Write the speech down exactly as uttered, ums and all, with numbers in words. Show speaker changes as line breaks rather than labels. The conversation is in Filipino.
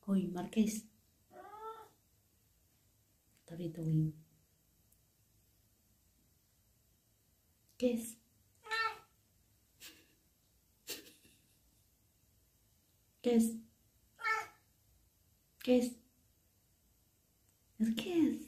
Hoy, Marqués. What are you doing? ¿Qué es? ¿Qué es? ¿Qué es? ¿Es qué es?